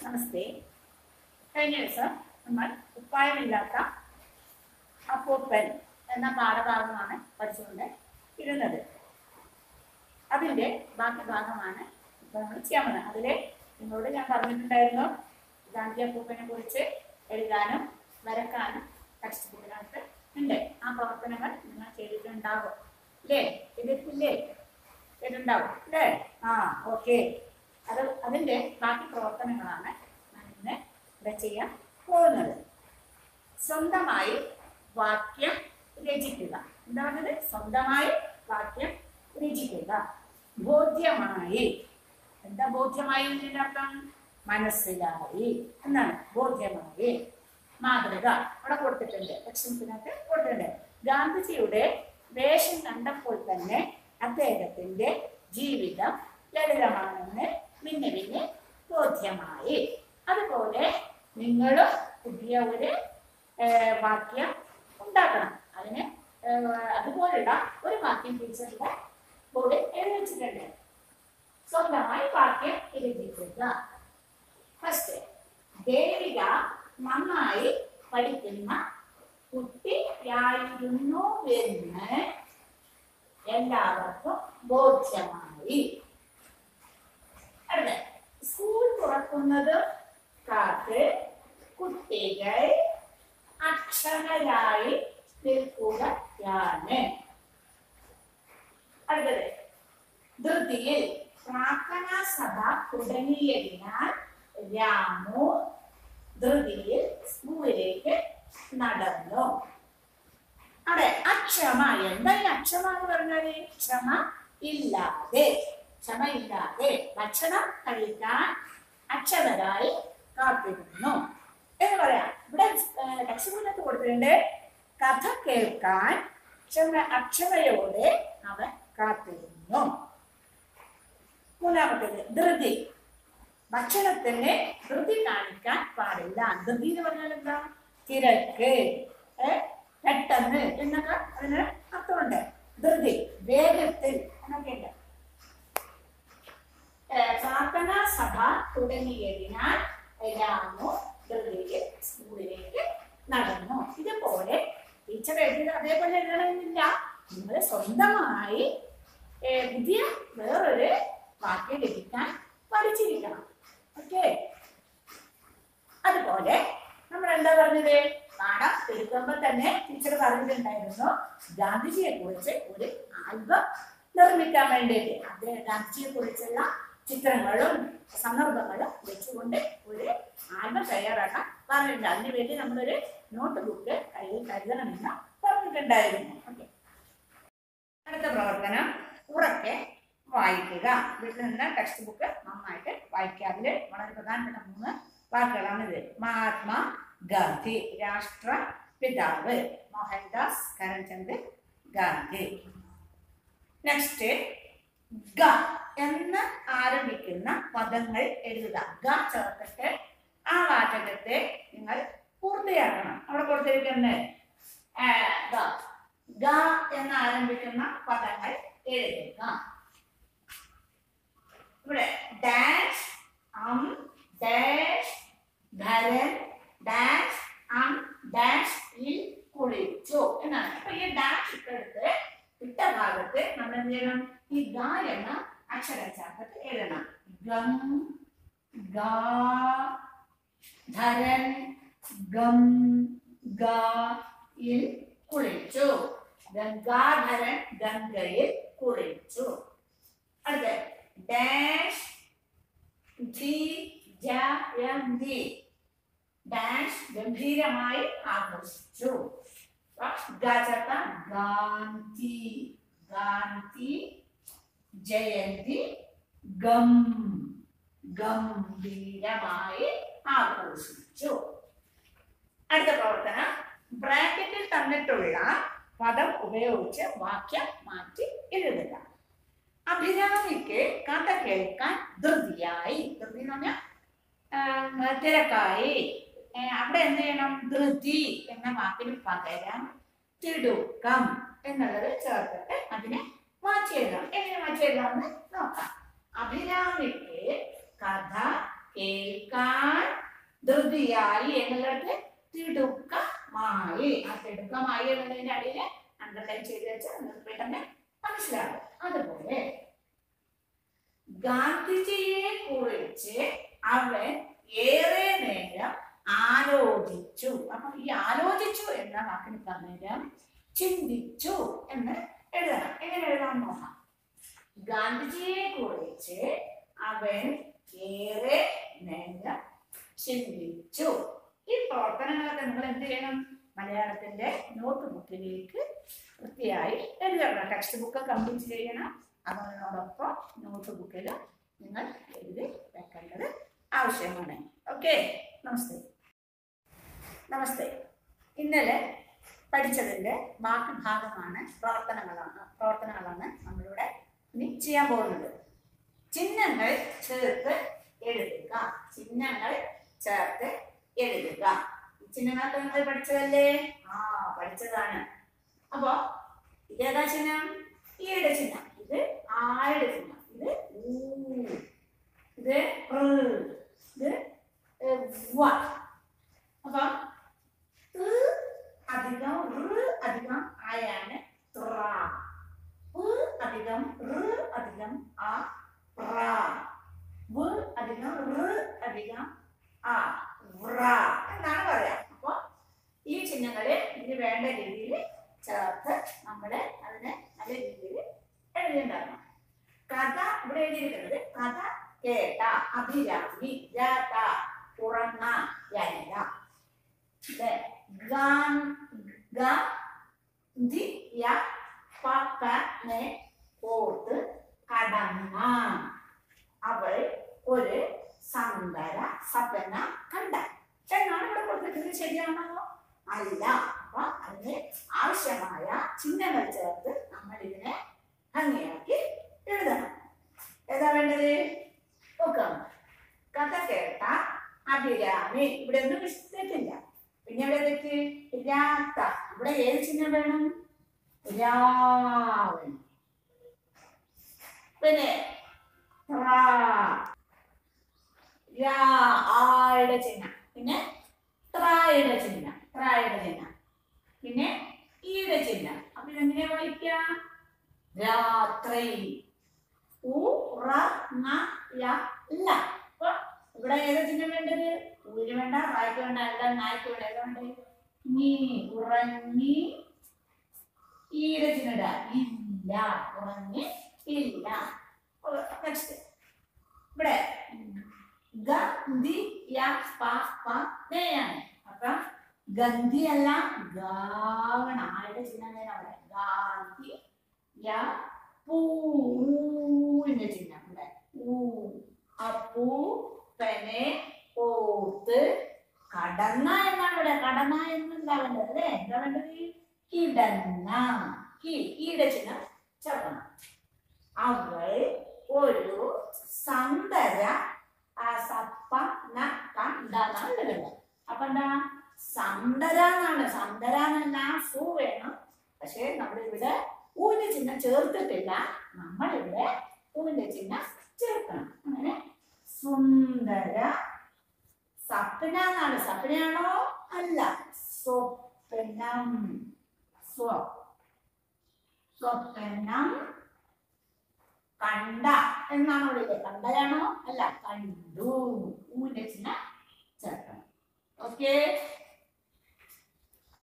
നമസ്തേ. കഴിഞ്ഞ ദിവസം നമ്മൾ ഉപ്പായമില്ലാത്ത അപ്പൂപ്പൻ എന്ന പാഠഭാഗമാണ് പഠിച്ചുകൊണ്ട് ഇരുന്നത്. അതിൻ്റെ ബാക്കി ഭാഗമാണ് ഇപ്പോൾ നമ്മൾ ചെയ്യാൻ പോകുന്നത്. അതിൽ നിങ്ങളോട് ഞാൻ പറഞ്ഞിട്ടുണ്ടായിരുന്നു ഗാന്ധി അപ്പൂപ്പനെ കുറിച്ച് എഴുതാനും വരക്കാനും ടെക്സ്റ്റ് ബുക്കിനകത്ത് ഉണ്ട്. ആ പ്രവർത്തനങ്ങൾ നിങ്ങൾ ചെയ്തിട്ടുണ്ടാകും അല്ലേ? ചെയ്തിട്ടില്ലേ? ചെയ്തിട്ടുണ്ടാവും അല്ലേ? ഓക്കെ. അതിൻ്റെ ബാക്കി പ്രവർത്തനങ്ങളാണ് ഞാൻ ഇന്ന് ഇവിടെ ചെയ്യാൻ പോകുന്നത്. സ്വന്തമായി വാക്യം രചിക്കുക. എന്താ പറഞ്ഞത്? സ്വന്തമായി വാക്യം രചിക്കുക. ബോധ്യമായി. എന്താ ബോധ്യമായി എന്നതിൻ്റെ അർത്ഥം? മനസ്സിലായി എന്നാണ്. ബോധ്യമായി. മാതൃക അവിടെ കൊടുത്തിട്ടുണ്ട്, ലക്ഷ്യത്തിനകത്ത് കൊടുത്തിട്ടുണ്ട്. ഗാന്ധിജിയുടെ വേഷം കണ്ടപ്പോൾ തന്നെ അദ്ദേഹത്തിന്റെ ജീവിതം ലളിതമാണെന്ന് പിന്നെ ബോധ്യമായി. അതുപോലെ നിങ്ങളും പുതിയ ഒരു വാക്യം ഉണ്ടാക്കണം. അതിന് അതുപോലുള്ള ഒരു വാക്യം ടീച്ചറുടെ ബോർഡിൽ എഴുതി വെച്ചിട്ടുണ്ട്. സ്വന്തമായി വാക്യം രചിക്കുക. ഫസ്റ്റ്, ദേവിക നന്നായി പഠിക്കുന്ന കുട്ടിയായിരുന്നു എന്ന് എല്ലാവർക്കും ബോധ്യമായി. അടുത്ത, സ്കൂൾ തുറക്കുന്നത് കാത്ത് കുട്ടികൾ അക്ഷമരായി നിൽക്കുകയാണ്. അടുത്തത്, ധൃതിയിൽ പ്രാർത്ഥനാ സഭ തുടങ്ങിയതിനാൽ രാമു ധൃതിയിൽ സ്കൂളിലേക്ക് നടന്നു. അവിടെ അക്ഷമ. എന്താ ഈ അക്ഷമ എന്ന് പറഞ്ഞാല്? ക്ഷമ ഇല്ലാതെ ഭക്ഷണം കഴിക്കാൻ അക്ഷമരായി കാത്തിരുന്നു എന്ന് പറയാം. ഇവിടെ ടെക്സ്റ്റ് കൊടുത്തിട്ടുണ്ട്, കഥ കേൾക്കാൻ അക്ഷമയോടെ അവൻ കാത്തിരുന്നു. മൂന്നാമത്തേത്, ധൃതി. ഭക്ഷണത്തിന് ധൃതി കാണിക്കാൻ പാടില്ല. ധൃതി എന്ന് പറഞ്ഞാൽ എന്താ? തിരക്ക്, പെട്ടെന്ന് എന്നൊക്കെ അതിന് അർത്ഥമുണ്ട്. ധൃതി, വേഗത്തിൽ എന്നൊക്കെ ഉണ്ട്. പ്രാർത്ഥനാ സഭ തുടങ്ങിയതിനാൽ രാമു ധൃതിയിൽ സ്കൂളിലേക്ക് നടന്നു. ഇതുപോലെ ടീച്ചർ എഴുതിയത് അതേപോലെ എഴുതണമെന്നില്ല. നിങ്ങൾ സ്വന്തമായി പുതിയ വേറൊരു വാക്യം ലഭിക്കാൻ പഠിച്ചിരിക്കണം. ഓക്കെ. അതുപോലെ നമ്മൾ എന്താ പറഞ്ഞത്? പാഠം എടുക്കുമ്പോൾ തന്നെ ടീച്ചർ പറഞ്ഞിട്ടുണ്ടായിരുന്നു ഗാന്ധിജിയെ കുറിച്ച് ഒരു ആൽബം നിർമ്മിക്കാൻ വേണ്ടിയിട്ട്. അദ്ദേഹം ഗാന്ധിജിയെ കുറിച്ചുള്ള ചിത്രങ്ങളും സന്ദർഭങ്ങളും വെച്ചുകൊണ്ട് ഒരു ആൽബം തയ്യാറാക്കാൻ പറഞ്ഞിട്ടുണ്ട്. അതിനുവേണ്ടി നമ്മളൊരു നോട്ട് ബുക്ക് കയ്യിൽ കരുതണമെന്ന് പറഞ്ഞിട്ടുണ്ടായിരുന്നു. ഓക്കെ. അടുത്ത പ്രവർത്തനം, ഉറക്കെ വായിക്കുക. വീട്ടിൽ നിന്ന് ടെക്സ്റ്റ് ബുക്ക് നന്നായിട്ട് വായിക്കുക. അതിൽ വളരെ പ്രധാനപ്പെട്ട 3 വാക്കുകളാണിത്. മഹാത്മാ ഗാന്ധി, രാഷ്ട്രപിതാവ് മോഹൻദാസ് കരംചന്ദ് ഗാന്ധി. നെക്സ്റ്റ്, ഗ എന്ന് ആരംഭിക്കുന്ന പദങ്ങൾ എഴുതുക. ഗ ചേർത്തിട്ട് ആ വാചകത്തെ നിങ്ങൾ പൂർത്തിയാക്കണം. അവിടെ കൊടുത്തിരിക്കുന്നത് ഗ എന്ന് ആരംഭിക്കുന്ന പദങ്ങൾ എഴുതുക. ഇവിടെ ഡാഷ് ഡാഷ് ധരൻ ഡാഷ് ഡാഷ് ൽ കുളിച്ചു എന്നാണ്. അപ്പൊ ഈ ഡാഷ് ഇട്ടെടുത്ത് ഇട്ട ഭാഗത്ത് നമ്മൾ എന്ത് ചെയ്യണം? ഈ ഗ എന്ന അക്ഷരം ചേർത്തിട്ട് എഴുതണം. ഗം ഗ ധരൻ ഗം ഗ ൽ കുളിച്ചു. ഗംഗാധരൻ ഗംഗയിൽ കുളിച്ചു. അടുത്ത ഡാഷ് ജയന്തി ഡാഷ് ഗംഭീരമായി ആഘോഷിച്ചു. ഗാന്ധി ഗാന്ധി ജയന്തി ഗംഭീരമായി ആഘോഷിച്ചു. അടുത്ത പ്രവർത്തനം, ബ്രാക്കറ്റിൽ തന്നിട്ടുള്ള പദം ഉപയോഗിച്ച് വാക്യം മാറ്റി എഴുതുക. അഭിരാമിക്ക് കഥ കേൾക്കാൻ ധൃതിയായി. ധൃതി എന്ന് പറഞ്ഞാൽ തിരക്കായി. അവിടെ എന്ത് ചെയ്യണം? ധൃതി എന്ന വാക്കിന് പകരം തിടുക്കം എന്നുള്ളത് ചേർത്തിട്ട് അതിനെ മാറ്റി എഴുതാം. എങ്ങനെ മാറ്റി എഴുതാമെന്ന് നോക്കാം. അഭിരാമിക്ക് കഥ കേൾക്കാൻ ധൃതിയായി എന്നുള്ളത് തിടുക്കമായി. ആ തിടുക്കമായി എന്നതിന്റെ അടിയിൽ അണ്ടർലൈൻ ചെയ്ത് വെച്ചാൽ നിങ്ങൾക്ക് പെട്ടെന്ന് മനസ്സിലാവും. അതുപോലെ ഗാന്ധിജിയെ കുറിച്ച് അവൻ ഏറെ നേരം ആലോചിച്ചു. അപ്പൊ ഈ ആലോചിച്ചു എന്ന വാക്കിന് പകരം ചിന്തിച്ചു എന്ന് എഴുതണം. എങ്ങനെ എഴുതാൻ നോക്കാം. ഗാന്ധിജിയെ കുറിച്ച് അവൻ ഏറെ നേരം ചിന്തിച്ചു. ഈ പ്രവർത്തനങ്ങളൊക്കെ നിങ്ങൾ എന്ത് ചെയ്യണം? മലയാളത്തിന്റെ നോട്ട് ബുക്കിലേക്ക് വൃത്തിയായി എഴുതണം. ടെക്സ്റ്റ് ബുക്ക് കംപ്ലീറ്റ് ചെയ്യണം. അതിനോടൊപ്പം നോട്ട് ബുക്കിൽ നിങ്ങൾ എഴുതി വെക്കേണ്ടത് ആവശ്യമാണ്. ഓക്കെ, നമസ്തേ. നമസ്തേ. ഇന്നലെ പഠിച്ചതിന്റെ ബാക്കി ഭാഗമാണ് പ്രവർത്തനങ്ങളാണ് നമ്മളിവിടെ ഇനി ചെയ്യാൻ പോകുന്നത്. ചിഹ്നങ്ങൾ ചേർത്ത് എഴുതുക. ചിഹ്നങ്ങൾ ചേർത്ത് എഴുതുക. ചിഹ്നങ്ങളൊക്കെ നിങ്ങൾ പഠിച്ചതല്ലേ? പഠിച്ചതാണ്. അപ്പോ ഇതേതാ ചിഹ്നം? ഈയുടെ ചിഹ്നം. ഇത് ആയുടെ ചിഹ്നം. ഇത് ഊ, ഇത് ഇത് വ. അപ്പൊ അധികം അധികം ആയാണ് ത്ര. അധികം അധികം ആ പ്ര. അധികം അധികം ആ വ്ര എന്നാണ് പറയാ. അപ്പൊ ഈ ചിഹ്നങ്ങള് ഇതിന് വേണ്ട രീതിയിൽ ചേർത്ത് നമ്മള് അതിനെ നല്ല രീതിയിൽ എഴുതിണ്ടാക്കണം. കഥ ഇവിടെ എഴുതിയിരിക്കുന്നത് കഥ കേട്ട അഭിരാമി രാധ ഉറങ്ങ യല. പപ്പനെ ഓർത്ത് കടന്ന അവൾ ഒരു സുന്ദര സ്വപ്ന കണ്ട എന്നാണ് ഇവിടെ കൊടുത്തിട്ടുള്ളത്. ശരിയാണോ? അല്ല. അപ്പൊ അതിന് ആവശ്യമായ ചിഹ്നങ്ങൾ ചേർത്ത് നമ്മൾ ഇതിനെ ഭംഗിയാക്കി എഴുതണം. ഏതാ വേണ്ടത്? നോക്കാം. കഥ കേട്ട അഭിരാമി. ഇവിടെ ഒന്നും തെറ്റില്ല. പിന്നെ ഇവിടെ തെറ്റ് രാത്ത. ഇവിടെ ഏത് ചിഹ്നം വേണം? രാവൺ. പിന്നെ ആയുടെ ചിഹ്നം. പിന്നെ ത്രായുടെ ചിഹ്നം. പിന്നെ ഈയുടെ ചിഹ്നം. അപ്പൊ ഇതെങ്ങനെ വായിക്കാം? രാത്രി. അപ്പൊ ഇവിടെ ഏത് ചിഹ്നം വേണ്ടത്? ഊര് വേണ്ട, റായ്ക്ക് വേണ്ട, എല്ലാം നായ്ക്ക് വേണ്ട. ഏതാ വേണ്ടത്? നീ ഉറങ്ങി. ഈയുടെ ചിഹ്നം ഇല്ല. ഉറങ്ങി ഇല്ല. നെക്സ്റ്റ് ഇവിടെ ഗന്ധിയാണ്. അപ്പൊ ഗന്ധി അല്ല, ഗാവണ. ആയുടെ ചിഹ്നം അവിടെ ഗാന്ധി. പൂവിന്റെ ചിഹ്നം ഇവിടെ അപ്പൂപ്പനെ ഓർത്ത് കടന്ന എന്നാണ് ഇവിടെ. കടന്ന എന്നല്ല വേണ്ടത് അല്ലേ? എന്താ വേണ്ടത്? കിടന്ന. ഈയുടെ ചിഹ്നം ചേർക്കണം. അവൾ ഒരു സുന്ദര സ്വപ്ന കണ്ടെന്നാണ് എഴുതേണ്ടത്. അപ്പൊ എന്താ? സുന്ദര എന്നാണ്. സുന്ദര എന്നല്ല, സു വേണം. പക്ഷെ നമ്മളിവിടെ ഊവിന്റെ ചിഹ്നം ചേർത്തിട്ടില്ല. നമ്മളിവിടെ ഊവിന്റെ ചിഹ്നം ചേർക്കണം. അങ്ങനെ സുന്ദര സ്വപ്ന എന്നാണ്. സ്വപ്നയാണോ? അല്ല, സ്വപ്നം. സ്വപ്നം കണ്ട എന്നാണ് ഇവിടെ. കണ്ടയാണോ? അല്ല, കണ്ടു. ഊവിന്റെ ചിഹ്നം ചേർക്കണം. ഓക്കെ.